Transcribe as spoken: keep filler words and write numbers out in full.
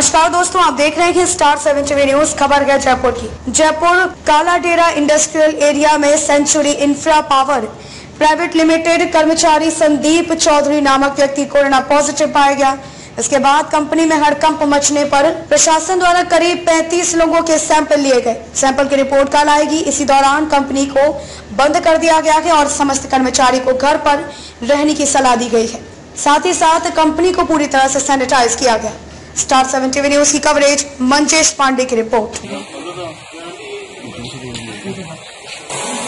नमस्कार दोस्तों, आप देख रहे हैं स्टार सेवन टीवी न्यूज। खबर है जयपुर की। जयपुर कालाडेरा इंडस्ट्रियल एरिया में century infra power private limited कर्मचारी संदीप चौधरी नामक व्यक्ति कोरोना पॉजिटिव पाया गया। इसके बाद कंपनी में हड़कंप मचने पर प्रशासन द्वारा करीब पैंतीस लोगों के सैंपल लिए गए। सैंपल की रिपोर्ट कल आएगी। इसी दौरान कंपनी को बंद कर दिया गया है और समस्त कर्मचारी को घर पर रहने की सलाह दी गई है। साथ ही साथ कंपनी को पूरी तरह से सैनिटाइज किया गया। स्टार सेवन टीवी न्यूज की कवरेज, मंजेश पांडे की रिपोर्ट।